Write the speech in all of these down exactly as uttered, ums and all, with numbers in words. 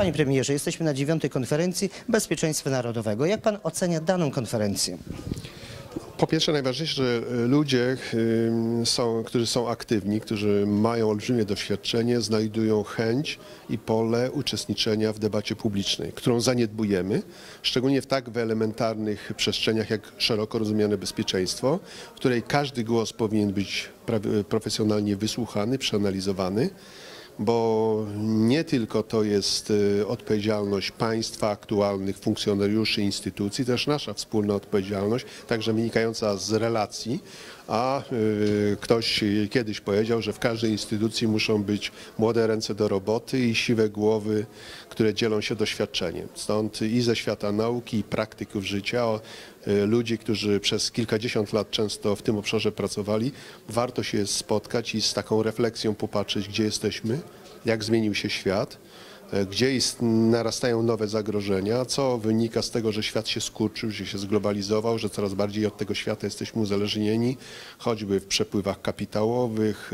Panie premierze, jesteśmy na dziewiątej konferencji Bezpieczeństwa Narodowego. Jak pan ocenia daną konferencję? Po pierwsze, najważniejsze, że ludzie, są, którzy są aktywni, którzy mają olbrzymie doświadczenie, znajdują chęć i pole uczestniczenia w debacie publicznej, którą zaniedbujemy, szczególnie w tak elementarnych przestrzeniach jak szeroko rozumiane bezpieczeństwo, w której każdy głos powinien być profesjonalnie wysłuchany, przeanalizowany, bo nie tylko to jest odpowiedzialność państwa, aktualnych funkcjonariuszy instytucji, też nasza wspólna odpowiedzialność, także wynikająca z relacji, a ktoś kiedyś powiedział, że w każdej instytucji muszą być młode ręce do roboty i siwe głowy, które dzielą się doświadczeniem. Stąd i ze świata nauki, i praktyków życia, ludzi, którzy przez kilkadziesiąt lat często w tym obszarze pracowali, warto się spotkać i z taką refleksją popatrzeć, gdzie jesteśmy, jak zmienił się świat, gdzie jest, narastają nowe zagrożenia, co wynika z tego, że świat się skurczył, że się zglobalizował, że coraz bardziej od tego świata jesteśmy uzależnieni, choćby w przepływach kapitałowych,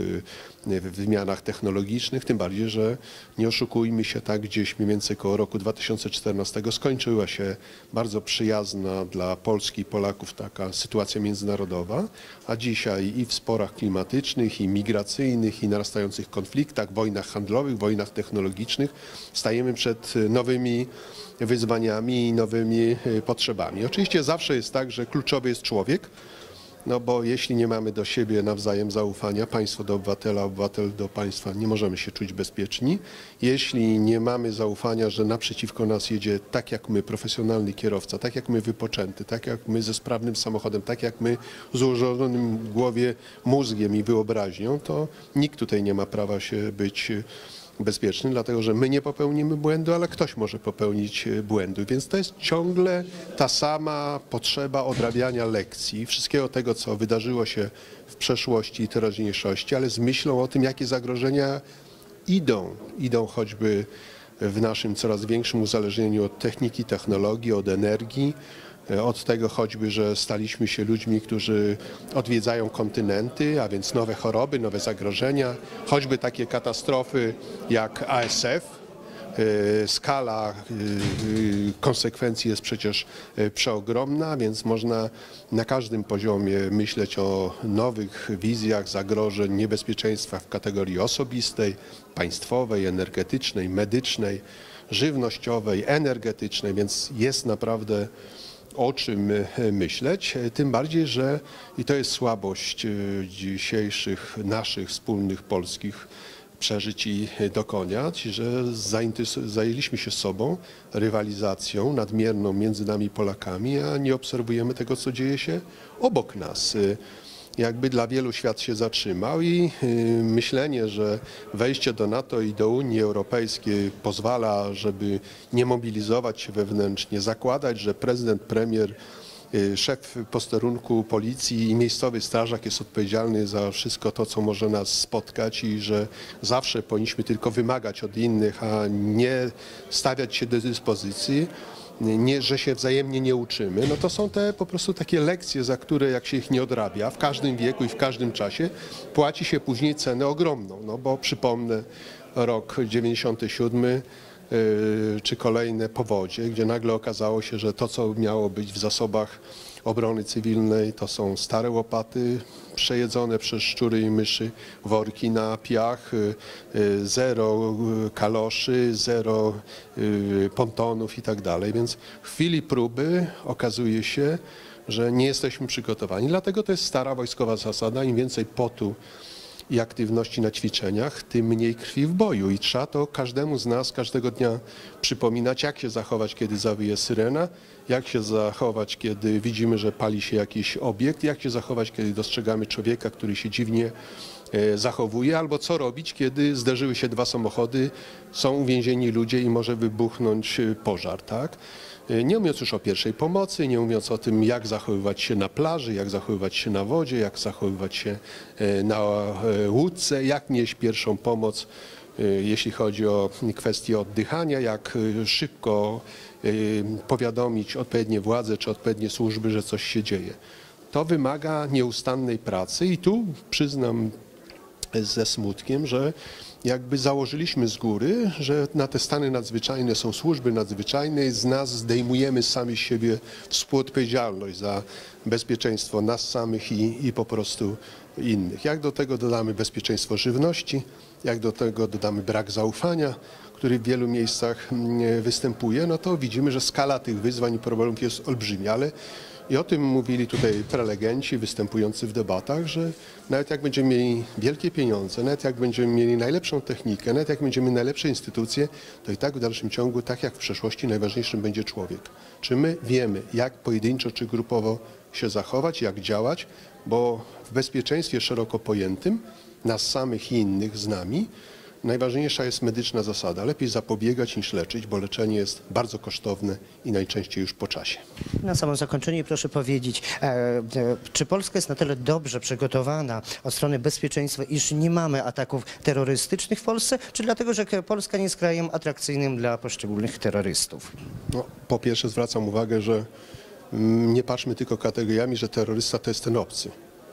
w wymianach technologicznych, tym bardziej, że nie oszukujmy się, tak gdzieś mniej więcej koło roku dwa tysiące czternastego skończyła się bardzo przyjazna dla Polski i Polaków taka sytuacja międzynarodowa, a dzisiaj i w sporach klimatycznych, i migracyjnych, i narastających konfliktach, wojnach handlowych, wojnach technologicznych stajemy przed nowymi wyzwaniami i nowymi potrzebami. Oczywiście zawsze jest tak, że kluczowy jest człowiek, no bo jeśli nie mamy do siebie nawzajem zaufania, państwo do obywatela, obywatel do państwa, nie możemy się czuć bezpieczni. Jeśli nie mamy zaufania, że naprzeciwko nas jedzie tak jak my, profesjonalny kierowca, tak jak my wypoczęty, tak jak my ze sprawnym samochodem, tak jak my z ułożonym w głowie mózgiem i wyobraźnią, to nikt tutaj nie ma prawa się być bezpieczny, dlatego że my nie popełnimy błędu, ale ktoś może popełnić błędu. Więc to jest ciągle ta sama potrzeba odrabiania lekcji, wszystkiego tego, co wydarzyło się w przeszłości i teraźniejszości, ale z myślą o tym, jakie zagrożenia idą. Idą choćby w naszym coraz większym uzależnieniu od techniki, technologii, od energii, od tego choćby, że staliśmy się ludźmi, którzy odwiedzają kontynenty, a więc nowe choroby, nowe zagrożenia, choćby takie katastrofy jak A S F. Skala konsekwencji jest przecież przeogromna, więc można na każdym poziomie myśleć o nowych wizjach zagrożeń, niebezpieczeństwach w kategorii osobistej, państwowej, energetycznej, medycznej, żywnościowej, energetycznej, więc jest naprawdę o czym myśleć, tym bardziej, że i to jest słabość dzisiejszych naszych wspólnych polskich przeżyć i dokonań, że zajęliśmy się sobą, rywalizacją nadmierną między nami Polakami, a nie obserwujemy tego, co dzieje się obok nas. Jakby dla wielu świat się zatrzymał i myślenie, że wejście do NATO i do Unii Europejskiej pozwala, żeby nie mobilizować się wewnętrznie, zakładać, że prezydent, premier, szef posterunku policji i miejscowy strażak jest odpowiedzialny za wszystko to, co może nas spotkać i że zawsze powinniśmy tylko wymagać od innych, a nie stawiać się do dyspozycji, nie, że się wzajemnie nie uczymy, no to są te po prostu takie lekcje, za które jak się ich nie odrabia w każdym wieku i w każdym czasie, płaci się później cenę ogromną, no bo przypomnę rok dziewięćdziesiąty siódmy, czy kolejne powodzie, gdzie nagle okazało się, że to, co miało być w zasobach obrony cywilnej, to są stare łopaty przejedzone przez szczury i myszy, worki na piach, zero kaloszy, zero pontonów i tak dalej. Więc w chwili próby okazuje się, że nie jesteśmy przygotowani. Dlatego to jest stara wojskowa zasada, im więcej potu i aktywności na ćwiczeniach, tym mniej krwi w boju. I trzeba to każdemu z nas każdego dnia przypominać, jak się zachować, kiedy zawyje syrena, jak się zachować, kiedy widzimy, że pali się jakiś obiekt, jak się zachować, kiedy dostrzegamy człowieka, który się dziwnie zachowuje, albo co robić, kiedy zderzyły się dwa samochody, są uwięzieni ludzie i może wybuchnąć pożar, tak? Nie mówiąc już o pierwszej pomocy, nie mówiąc o tym, jak zachowywać się na plaży, jak zachowywać się na wodzie, jak zachowywać się na łódce, jak nieść pierwszą pomoc, jeśli chodzi o kwestie oddychania, jak szybko powiadomić odpowiednie władze czy odpowiednie służby, że coś się dzieje. To wymaga nieustannej pracy i tu przyznam ze smutkiem, że jakby założyliśmy z góry, że na te stany nadzwyczajne są służby nadzwyczajne i z nas zdejmujemy sami z siebie współodpowiedzialność za bezpieczeństwo nas samych i, i po prostu innych. Jak do tego dodamy bezpieczeństwo żywności, jak do tego dodamy brak zaufania, który w wielu miejscach występuje, no to widzimy, że skala tych wyzwań i problemów jest olbrzymia, ale i o tym mówili tutaj prelegenci występujący w debatach, że nawet jak będziemy mieli wielkie pieniądze, nawet jak będziemy mieli najlepszą technikę, nawet jak będziemy mieli najlepsze instytucje, to i tak w dalszym ciągu, tak jak w przeszłości, najważniejszym będzie człowiek. Czy my wiemy, jak pojedynczo czy grupowo się zachować, jak działać, bo w bezpieczeństwie szeroko pojętym, nas samych i innych z nami, najważniejsza jest medyczna zasada. Lepiej zapobiegać niż leczyć, bo leczenie jest bardzo kosztowne i najczęściej już po czasie. Na samo zakończenie proszę powiedzieć, e, e, czy Polska jest na tyle dobrze przygotowana od strony bezpieczeństwa, iż nie mamy ataków terrorystycznych w Polsce, czy dlatego, że Polska nie jest krajem atrakcyjnym dla poszczególnych terrorystów? No, po pierwsze zwracam uwagę, że mm, nie patrzmy tylko kategoriami, że terrorysta to jest ten obcy,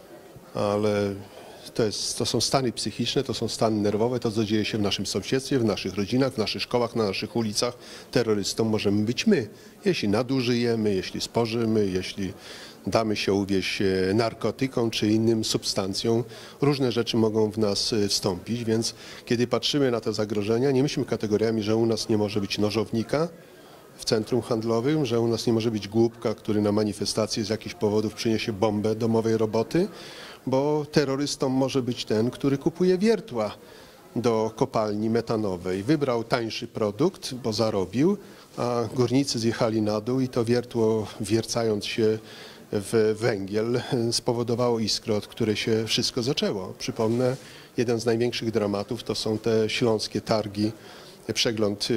ale To, jest, to są stany psychiczne, to są stany nerwowe, to co dzieje się w naszym sąsiedztwie, w naszych rodzinach, w naszych szkołach, na naszych ulicach. Terrorystą możemy być my, jeśli nadużyjemy, jeśli spożymy, jeśli damy się uwieść narkotykom czy innym substancjom. Różne rzeczy mogą w nas wstąpić, więc kiedy patrzymy na te zagrożenia, nie myślmy kategoriami, że u nas nie może być nożownika w centrum handlowym, że u nas nie może być głupka, który na manifestacji z jakichś powodów przyniesie bombę domowej roboty, bo terrorystą może być ten, który kupuje wiertła do kopalni metanowej. Wybrał tańszy produkt, bo zarobił, a górnicy zjechali na dół i to wiertło, wiercając się w węgiel, spowodowało iskrę, od której się wszystko zaczęło. Przypomnę, jeden z największych dramatów to są te śląskie targi, przegląd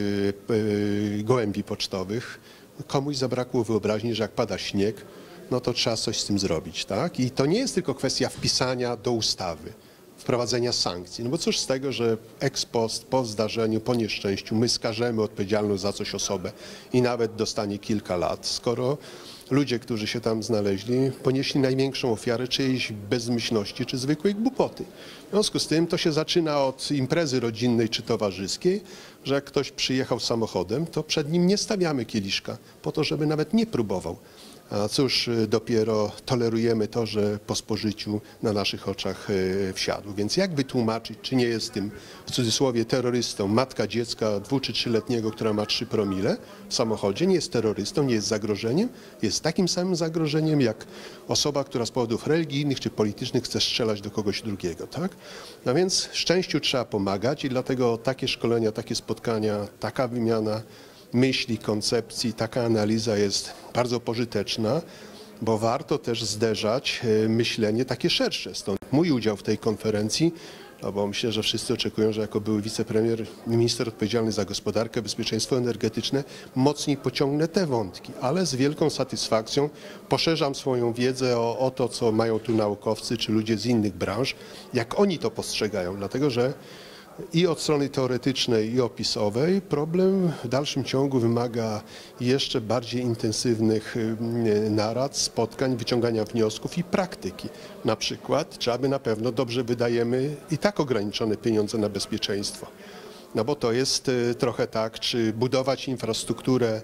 gołębi pocztowych. Komuś zabrakło wyobraźni, że jak pada śnieg, no to trzeba coś z tym zrobić, tak? I to nie jest tylko kwestia wpisania do ustawy, wprowadzenia sankcji. No bo cóż z tego, że ex post, po zdarzeniu, po nieszczęściu my skażemy odpowiedzialną za coś osobę i nawet dostanie kilka lat, skoro ludzie, którzy się tam znaleźli, ponieśli największą ofiarę czyjejś bezmyślności czy zwykłej głupoty. W związku z tym to się zaczyna od imprezy rodzinnej czy towarzyskiej, że jak ktoś przyjechał samochodem, to przed nim nie stawiamy kieliszka po to, żeby nawet nie próbował. A cóż, dopiero tolerujemy to, że po spożyciu na naszych oczach wsiadł. Więc jak wytłumaczyć, czy nie jest tym, w cudzysłowie, terrorystą matka dziecka dwu czy trzyletniego, która ma trzy promile w samochodzie, nie jest terrorystą, nie jest zagrożeniem, jest takim samym zagrożeniem jak osoba, która z powodów religijnych czy politycznych chce strzelać do kogoś drugiego, tak? No więc szczęściu trzeba pomagać i dlatego takie szkolenia, takie spotkania, taka wymiana myśli, koncepcji, taka analiza jest bardzo pożyteczna, bo warto też zderzać myślenie takie szersze. Stąd mój udział w tej konferencji, no bo myślę, że wszyscy oczekują, że jako były wicepremier, minister odpowiedzialny za gospodarkę, bezpieczeństwo energetyczne, mocniej pociągnę te wątki, ale z wielką satysfakcją poszerzam swoją wiedzę o, o to, co mają tu naukowcy czy ludzie z innych branż, jak oni to postrzegają, dlatego że i od strony teoretycznej i opisowej problem w dalszym ciągu wymaga jeszcze bardziej intensywnych narad, spotkań, wyciągania wniosków i praktyki. Na przykład, czy aby na pewno dobrze wydajemy i tak ograniczone pieniądze na bezpieczeństwo. No bo to jest trochę tak, czy budować infrastrukturę,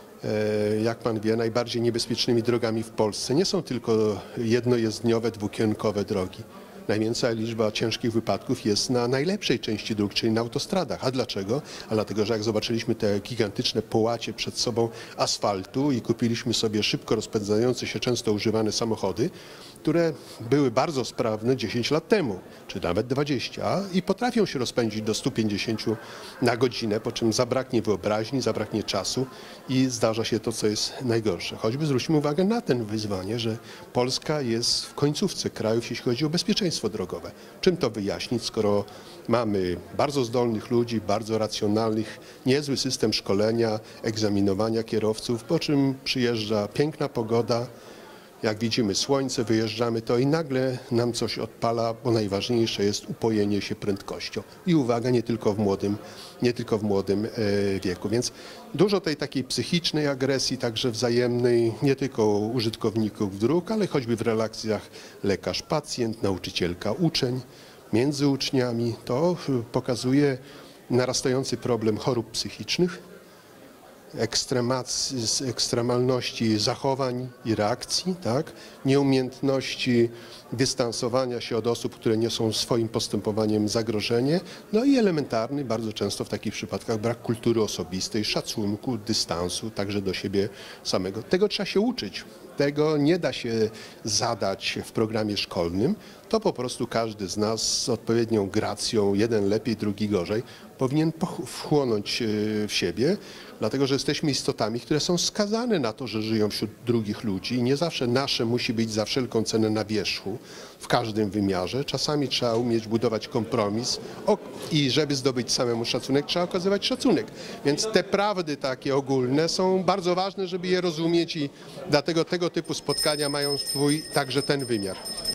jak pan wie, najbardziej niebezpiecznymi drogami w Polsce nie są tylko jednojezdniowe, dwukierunkowe drogi. Największa liczba ciężkich wypadków jest na najlepszej części dróg, czyli na autostradach. A dlaczego? A dlatego, że jak zobaczyliśmy te gigantyczne połacie przed sobą asfaltu i kupiliśmy sobie szybko rozpędzające się, często używane samochody, które były bardzo sprawne dziesięć lat temu, czy nawet dwadzieścia i potrafią się rozpędzić do stu pięćdziesięciu na godzinę, po czym zabraknie wyobraźni, zabraknie czasu i zdarza się to, co jest najgorsze. Choćby zwróćmy uwagę na ten wyzwanie, że Polska jest w końcówce krajów, jeśli chodzi o bezpieczeństwo drogowe. Czym to wyjaśnić, skoro mamy bardzo zdolnych ludzi, bardzo racjonalnych, niezły system szkolenia, egzaminowania kierowców, po czym przyjeżdża piękna pogoda, jak widzimy słońce, wyjeżdżamy to i nagle nam coś odpala, bo najważniejsze jest upojenie się prędkością. I uwaga, nie tylko w młodym, nie tylko w młodym wieku. Więc dużo tej takiej psychicznej agresji, także wzajemnej, nie tylko u użytkowników dróg, ale choćby w relacjach lekarz-pacjent, nauczycielka-uczeń. między uczniami, to pokazuje narastający problem chorób psychicznych, ekstremacji- ekstremalności zachowań i reakcji, tak? Nieumiejętności dystansowania się od osób, które niosą swoim postępowaniem zagrożenie, no i elementarny, bardzo często w takich przypadkach, brak kultury osobistej, szacunku, dystansu, także do siebie samego. Tego trzeba się uczyć. Tego nie da się zadać w programie szkolnym. To po prostu każdy z nas z odpowiednią gracją, jeden lepiej, drugi gorzej, powinien poch- wchłonąć e, w siebie, dlatego że jesteśmy istotami, które są skazane na to, że żyją wśród drugich ludzi i nie zawsze nasze musi być za wszelką cenę na wierzchu w każdym wymiarze. Czasami trzeba umieć budować kompromis o, i żeby zdobyć samemu szacunek, trzeba okazywać szacunek. Więc te prawdy takie ogólne są bardzo ważne, żeby je rozumieć i dlatego tego typu spotkania mają swój także ten wymiar.